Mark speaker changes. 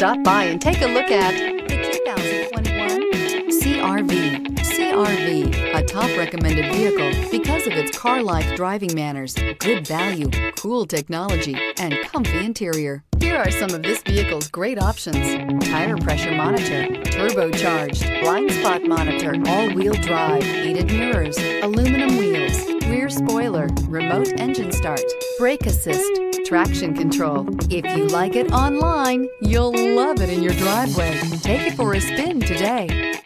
Speaker 1: Stop by and take a look at the 2021 CR-V. CR-V, a top recommended vehicle because of its car-like driving manners, good value, cool technology, and comfy interior. Here are some of this vehicle's great options: tire pressure monitor, turbocharged, blind spot monitor, all-wheel drive, heated mirrors, aluminum wheels, rear spoiler, remote engine start, brake assist, traction control. If you like it online, you'll love it in your driveway. Take it for a spin today.